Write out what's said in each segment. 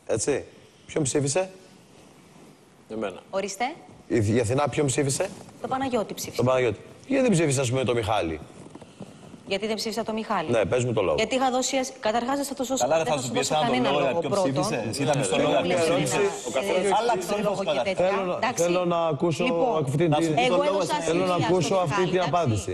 Έτσι. Ποιον ψήφισε? Εμένα. Ορίστε. Η Αθηνά ποιον ψήφισε? Το Παναγιώτη ψήφισε. Τον Παναγιώτη. Γιατί δεν ψήφισε, ας πούμε, τον Μιχάλη? Γιατί δεν ψήφισα τον Μιχάλη? Ναι, πες μου το λόγο. Γιατί είχα δώσει. Καταρχάς δεν θα το σώσω. Καλά, δεν θα σου πει εσένα τον λόγο για ποιον ψήφισε. Εσύ θα πεις τον λόγο για ποιον ψήφισε. Θέλω να ακούσω θέλω να ακούσω αυτή την απάντηση.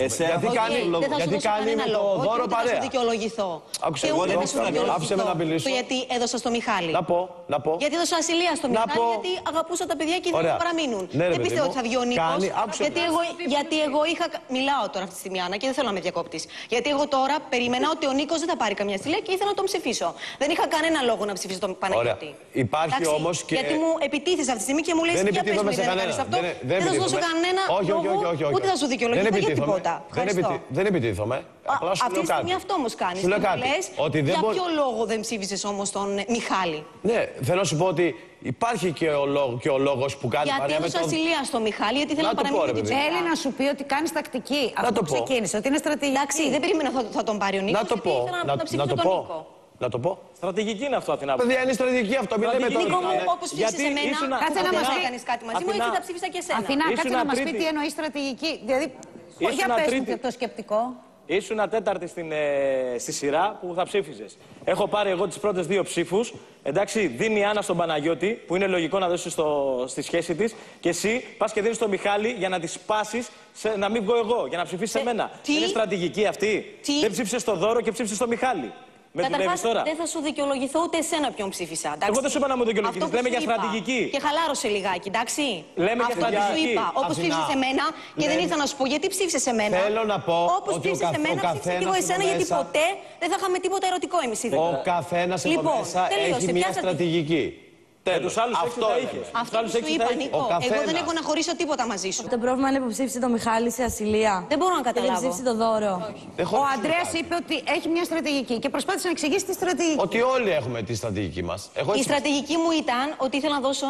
Γιατί κάνει με το δώρο παρέα. Δεν θα δικαιολογηθώ. Άκουσε, εγώ δεν άφησε με να μιλήσω. Γιατί έδωσα στο Μιχάλη. Να πω. Γιατί έδωσα ασυλία στο Μιχάλη, γιατί αγαπούσα τα παιδιά και ήθελα να παραμείνουν. Δεν πιστεύω ότι θα βγει ο Νίκος. Γιατί εγώ είχα. Μιλάω τώρα αυτή τη στιγμή, Άννα, και δεν θέλω να με διακόπτεις. Γιατί εγώ τώρα περίμενα ότι ο Νίκος δεν θα πάρει καμιά ασυλία και ήθελα να τον ψηφίσω. Δεν είχα κανένα λόγο να ψηφίσω τον Παναγιώτη. Υπάρχει όμως και. Γιατί μου επιτίθεσαι αυτή τη στιγμή και μου λες για πες μου, δεν κάνεις αυτό. Δεν θα σου δώσω κανένα λόγο, ούτε θα σου δικαιολογήσω για τίποτα. Δεν επιτίθομαι. Απλά σου αυτή τη στιγμή αυτό όμως κάνεις. Σου λέω κάτι. Για ποιο λόγο δεν ψήφισες όμως τον Μιχάλη? Ναι, θέλω να σου πω ότι υπάρχει και ο λόγος που κάνει παρέα με τον... Γιατί έδωσα ασυλία στο Μιχάλη, γιατί θέλω να παραμείνει με την ψήφα. Θέλει να σου πει ότι κάνεις τακτική. Αυτό ξεκίνησε, ότι είναι στρατηγική. Εντάξει, δεν περίμενα θα τον πάρει ο Νίκος, γιατί ήθελα να ψηφίσω τον Νίκο. Να το πω. Στρατηγική είναι αυτό, Αθηνά. Παιδιά, είναι στρατηγική αυτό. Μην λέμε τώρα. Νίκο μου, όπως ψήφισες εμένα, κάτσε να μας κάνεις κάτι μαζί μου, έτσι θα ψήφισα και εσένα. Αθηνά, κάτσε να μας πει τι εννοεί στρατηγική. Δηλαδή, για πες μου και το σκεπτικό. Ήσουν τέταρτη στη σειρά που θα ψήφιζες. Έχω πάρει εγώ τις πρώτες 2 ψήφους. Εντάξει, δίνει η Άννα στον Παναγιώτη, που είναι λογικό να δώσει στη σχέση της. Και εσύ πας και δίνεις στον Μιχάλη για να τη σπάσεις, να μην βγω εγώ, για να ψηφίσεις εμένα. Είναι στρατηγική αυτή? Δεν ψήφισες το δώρο και ψήφισες τον Μιχάλη. Καταρχάς, δεν θα σου δικαιολογηθώ ούτε εσένα ποιον ψήφισα. Εντάξει. Εγώ δεν σου είπα να μου δικαιολογηθείς. Λέμε για στρατηγική. Και χαλάρωσε λιγάκι, εντάξει. Λέμε για στρατηγική. Σου είπα, όπως ψήφισες εμένα και δεν ήρθα να σου πω γιατί ψήφισες εμένα. Θέλω να πω όπως ψήφισες εμένα, ψήφισα και εγώ εσένα, γιατί ποτέ δεν θα είχαμε τίποτα ερωτικό εμείς οι δύο. Ο καθένας εδώ μέσα έχει μια στρατηγική. Τους άλλους αυτό είχες. Αυτό που σου είπα, Νίκο. Εγώ δεν έχω να χωρίσω τίποτα μαζί σου. Το πρόβλημα είναι που ψήφισε τον Μιχάλη σε ασυλία. Δεν μπορώ να καταλάβω. Δεν ψήφισε το δώρο. Ο Ανδρέας είπε ότι έχει μια στρατηγική και προσπάθησε να εξηγήσει τη στρατηγική. Ότι όλοι έχουμε τη στρατηγική μας. Η στρατηγική μου ήταν ότι ήθελα να δώσω.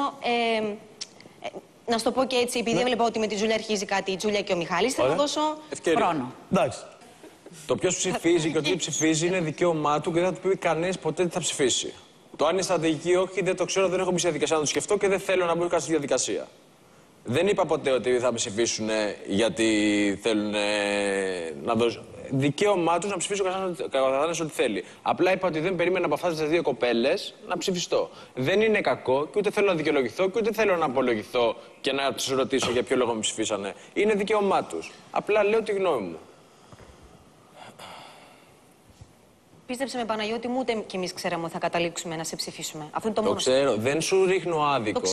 Να σου το πω και έτσι, επειδή έβλεπα ότι με τη Τζούλια αρχίζει κάτι, η Τζούλια και ο Μιχάλης, θέλω να δώσω χρόνο. Εντάξει. Το ποιος ψηφίζει και ο τι ψηφίζει είναι δικαίωμά του και δεν θα του πει κανένας ποτέ τι θα ψηφίσει. Το αν είναι στρατηγική ή όχι δεν το ξέρω, δεν έχω μπει στη διαδικασία να το σκεφτώ και δεν θέλω να μπω καν στη διαδικασία. Δεν είπα ποτέ ότι θα ψηφίσουν γιατί θέλουν να δώσουν. Δικαίωμά του να ψηφίσουν καθένας ό,τι θέλει. Απλά είπα ότι δεν περίμενα από αυτές τις 2 κοπέλες να ψηφιστώ. Δεν είναι κακό και ούτε θέλω να δικαιολογηθώ και ούτε θέλω να απολογηθώ και να τους ρωτήσω για ποιο λόγο με ψηφίσανε. Είναι δικαίωμά τους. Απλά λέω τη γνώμη μου. Πίστεψε με, Παναγιώτη μου, ούτε κι εμείς ξέραμε ότι θα καταλήξουμε να σε ψηφίσουμε. Αυτό είναι το μόνο. Το ξέρω, δεν σου ρίχνω άδικο.